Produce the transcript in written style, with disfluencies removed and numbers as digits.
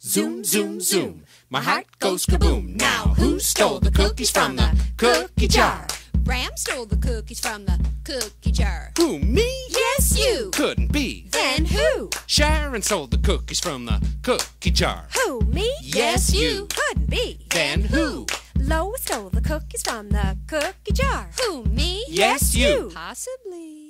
Zoom, zoom, zoom, my heart goes kaboom. Now, who stole the cookies from the cookie jar? Bram stole the cookies from the cookie jar. Who, me? Yes, you. Couldn't be. Then who? Sharon stole the cookies from the cookie jar. Who, me? Yes, you. Couldn't be. Then who? Lois stole the cookies from the cookie jar. Who, me? Yes, you. Possibly.